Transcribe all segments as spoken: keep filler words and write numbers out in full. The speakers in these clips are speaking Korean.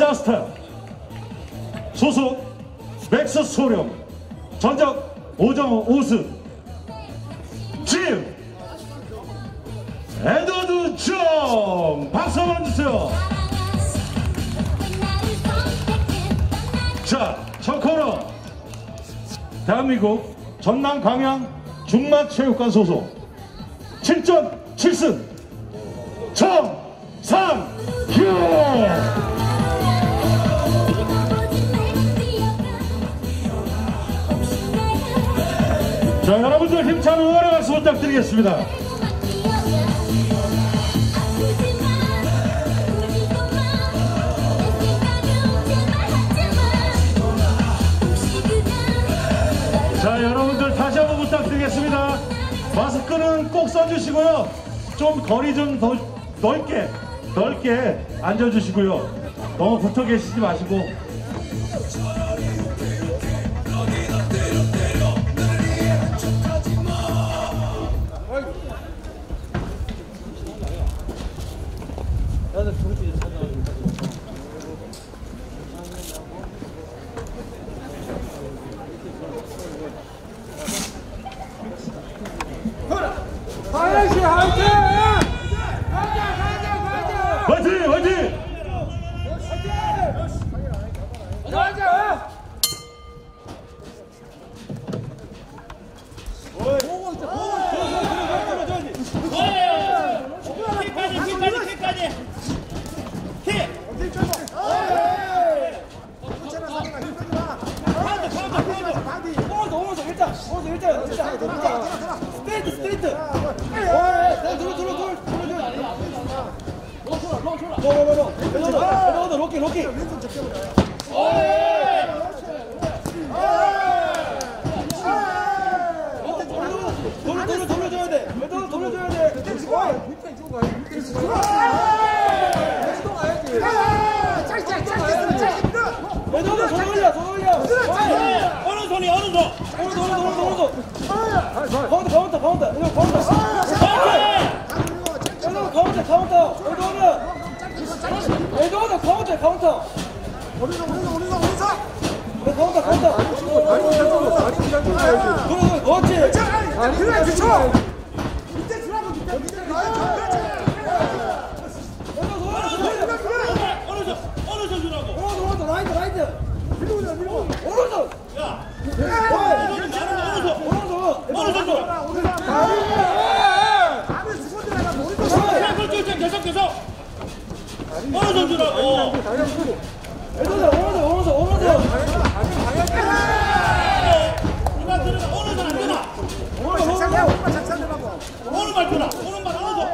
스타스타 소속 맥스 소령 전적 오점 오승 짐 에드워드 정 박수 한번 주세요. 자, 첫 코너 대한민국 전남 광양 중마체육관 소속 칠 점 칠 승 정상규. 자, 여러분들 힘찬 응원의 박수 부탁드리겠습니다. 자, 여러분들 다시 한번 부탁드리겠습니다. 마스크는 꼭 써주시고요. 좀 거리 좀 더 넓게 넓게 앉아주시고요. 너무 붙어 계시지 마시고. 화이팅! 화이팅! 화이팅! 화이팅! 스트레이트 스트레이트 돌려 돌려 돌려 돌려 로키 로키 돌려 돌려 돌려줘야 돼 돌려 돌려줘야 돼 매도도 손 올려 손 올려 어느 손이 어느 손 오른손 오른손 오른손 가운데 가운데 가운데 이거 가운데 가운데 가운데 에드워드 에드워드 가운데 가운데 오른손 오른손 오른손 오른손 가운데 가운데 다리 잡고 다리 잡고 그렇지 다리 붙여 밑에 들어가고 밑에 밑에 오른손 오른손 주라고 오른손 오른손 라이트 라이트 밀고 밀고 오른손 야 오른손 오른손 오른손 다리 죽어 들어가 오른손 계속 계속 오른손 주라고 에드워드 오른손 오른손 오른손 누가 들어가 오른손 안 되나 오른손 작살 오른발 작살 되라고 오른발 주라 오른발 오른손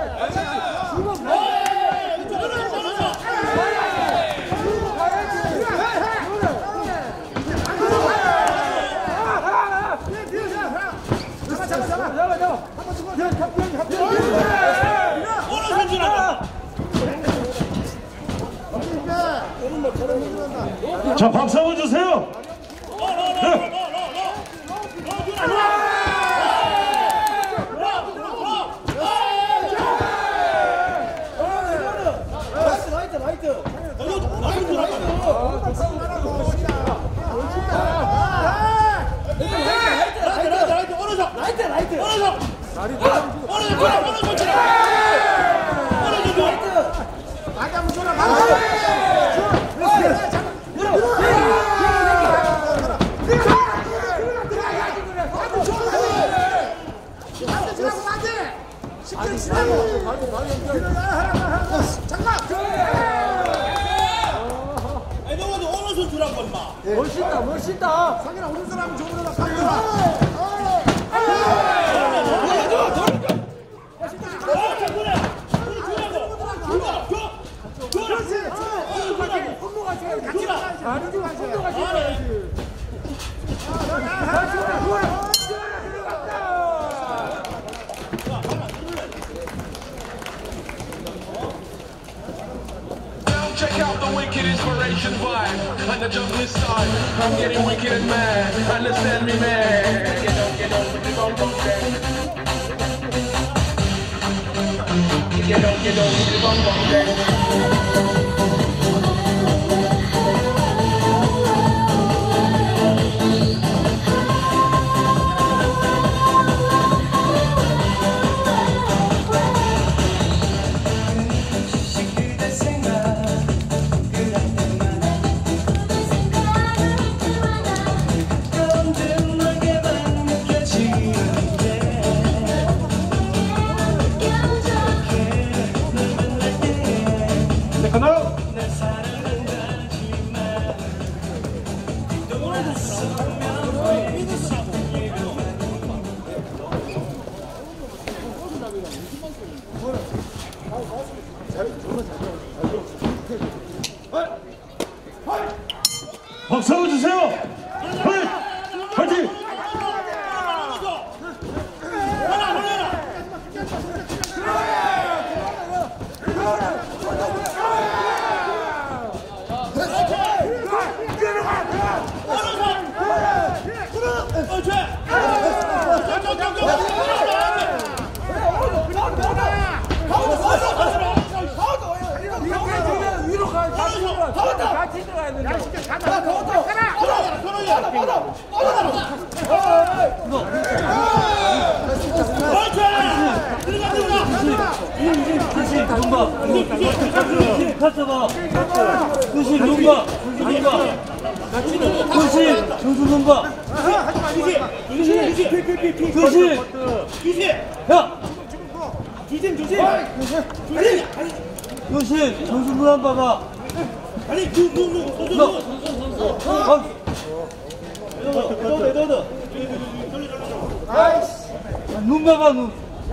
자, 박수 한번 주세요. 네. 라이트 라이트 라이트 라이트 멋있다 멋있다 상현아 오른손 하면 좋은 거다 상현아 Check out the wicked inspiration vibe and the juggling style. I'm getting wicked and mad. Understand me, man. Get on, get on with the bum bum bang. Get on, get on with the bum bum bang. 박수 한번 주세요. 화이팅! 화이팅! 구십 눈봐 눈봐 구십 정수 눈봐 구십 야 조심 조심 구십 정수 눈 한 봐봐 아니 누누누 눈 봐봐 눈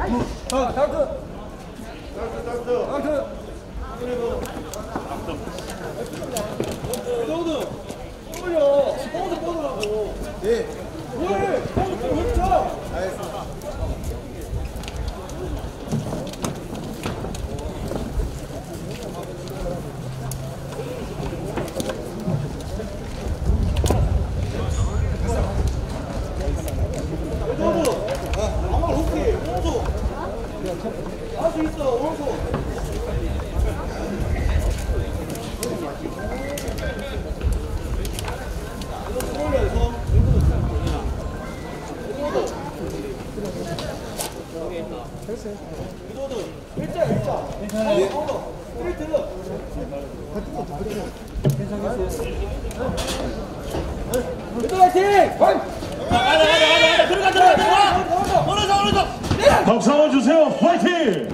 박수 한번 주세요. 화이팅!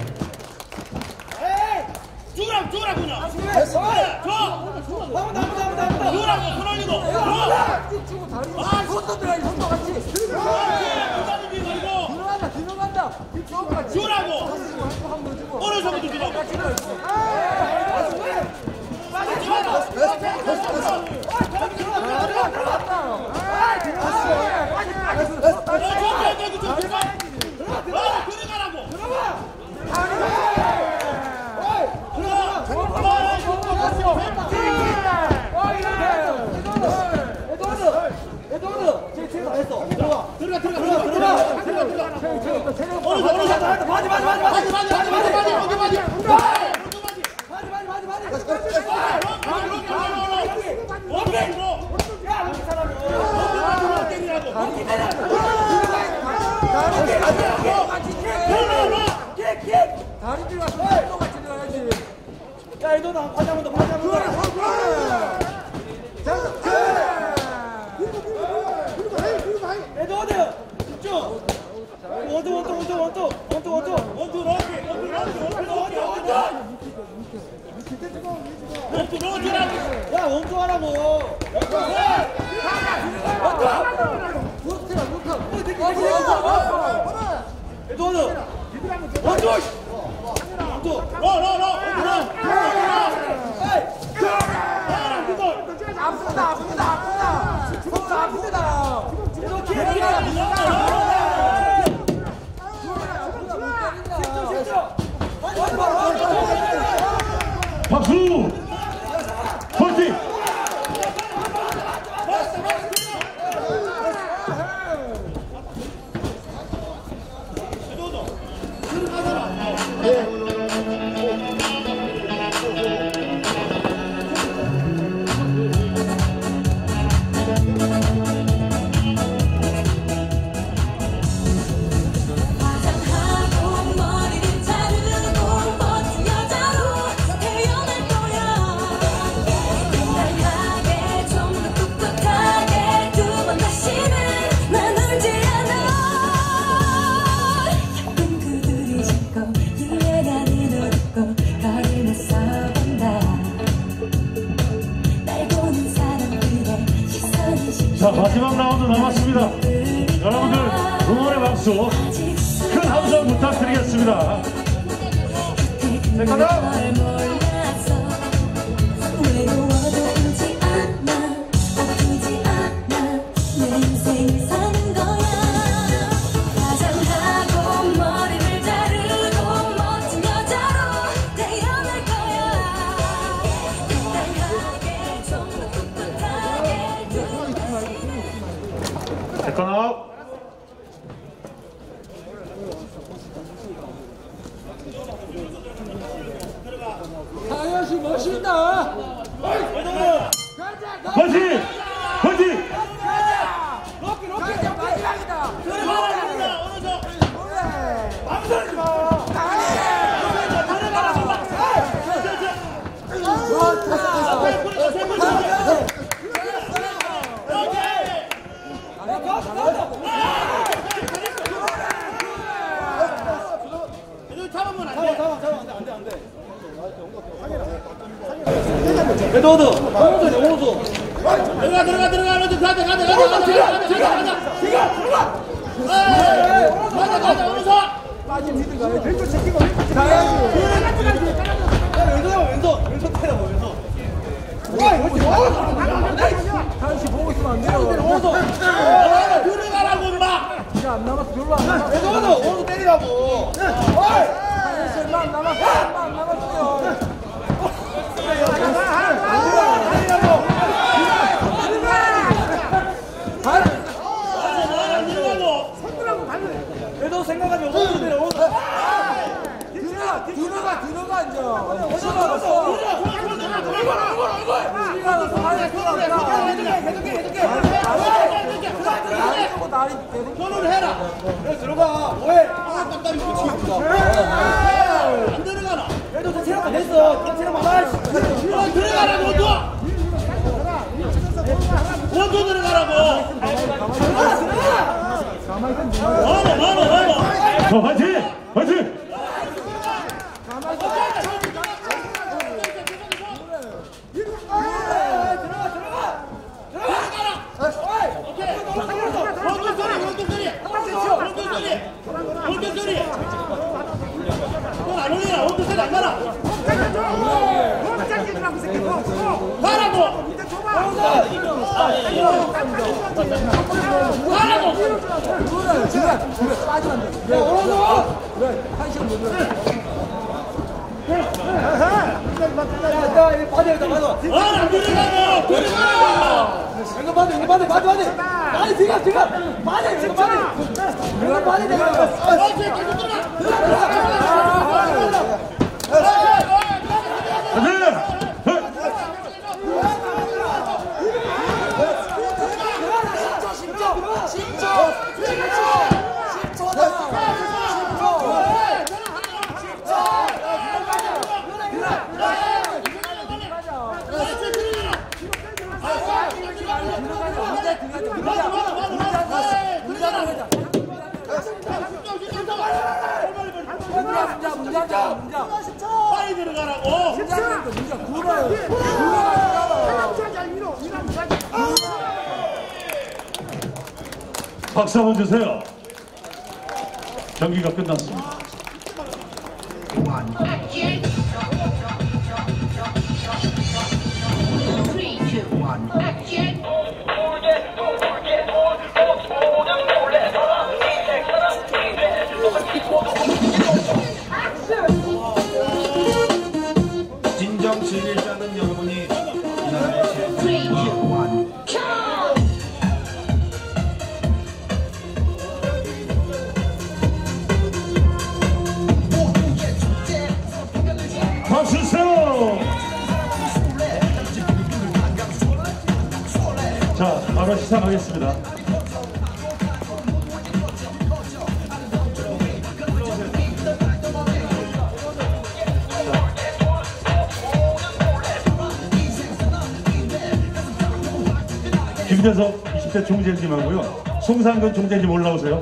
죽으라고 죽으라고 그냥 줘! 죽으라고 손 올리고 아 손도 들어가지 손도 같이 들어간다 들어간다 죽으라고 오른손부터 주라고 다리 들어가서 똑같이 들어가야지. 야, 이 너나 바지 한번 더, 바지 한번 더. 에드워드, 집중. 원투, 원투, 원투, 원투, 원투, 원투, 원투, 러시, 원투, 러시, 원투, 원투, 원투. 원투, 러시라고. 야, 원투 하라고. 원투, 원투, 원투. 에드워드, 원투. 원투, 러, 러, 러, 러. 아프다, 아프다, 아프다. 손도 아프다. 박수! 화이팅! 자, 마지막 라운드 남았습니다. 여러분들 응원의 박수 큰 함성 부탁드리겠습니다. 네, 가자! 하야시 멋있다. 화이팅! 화이팅! 로키 로키 마지막이다. 망설이지 마. 에드워드, 오른손이 오른손. 들어가 들어가 들어가 오른쪽 가자 가자 가자 가자 가자 가자 가자 들어가 들어가 가자 가자 오른손 빠진 미드가 왼쪽 챙기고 왼쪽 가야지 왼손 왼손 왼손 때려 왼손 다시 보고 있으면 안 돼요 오른손 들어가라고 임마 시간 안 남았어 별로 안 남았어 왼손 오른손 때리라고 어이 만 남았어 만 남았어요 에드워드 생각하지 마. 오른손 내려. 오른손. 들어가 들어가 들어가 이제 시간 없어 시간 없어 빨리 들어가 계속해 계속해 계속해 나리 계속 손을 해라 들어가 뭐해 깜깜이 붙이겠다 안 들어가나 얘도 저 체력 안 됐어 체력 많아 들어가라 너도 원도 들어가라고 많아 많아 많아 자, 화이팅! 화이팅! 빨리 들어가라고. 박수 한번 주세요. 경기가 끝났습니다. Three, two, one, action! 진정 즐길 줄 아는 여러분이 이 나라의 제 Three, two, one, 박수 주세요. 자, 바로 시작하겠습니다. 김대석 이십 대 총재님하고요. 송상근 총재님 올라오세요.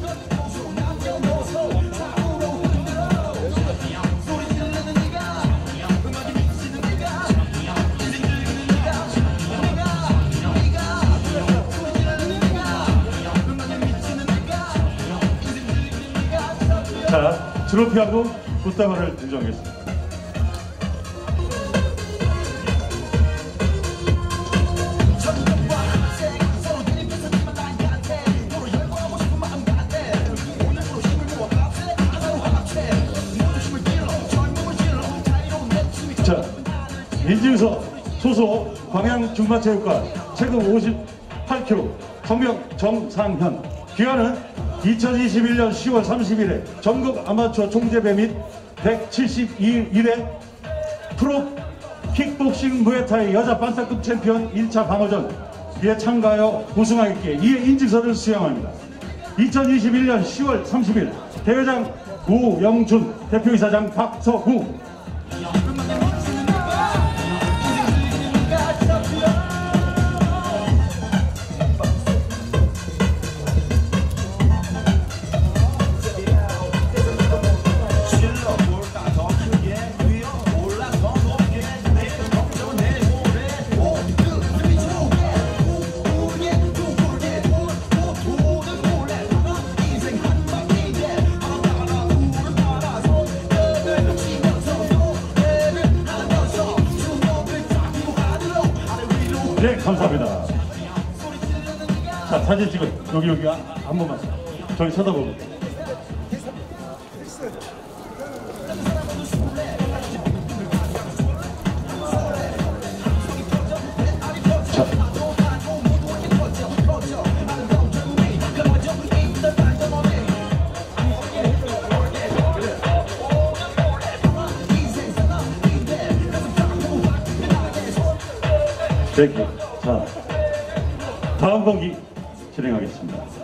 자, 트로피하고 꽃다발을 인정하겠습니다. 자, 민진서 소속 광양중마체육관 체급 오십팔 킬로그램 성명 정상현. 기간은 이천이십일 년 시월 삼십 일에 전국 아마추어 총재배 및 백칠십이 회 프로 킥복싱 무에타이 여자 반타급 챔피언 일 차 방어전에 참가하여 우승하였기에 이에 인증서를 수여합니다. 이천이십일 년 시월 삼십일 대회장 우영준, 대표이사장 박서구. 네, 감사합니다. 자, 사진 찍어. 여기, 여기, 한, 한 번만. 저기 쳐다보고. 자. 네, 자, 다음 경기 진행하겠습니다.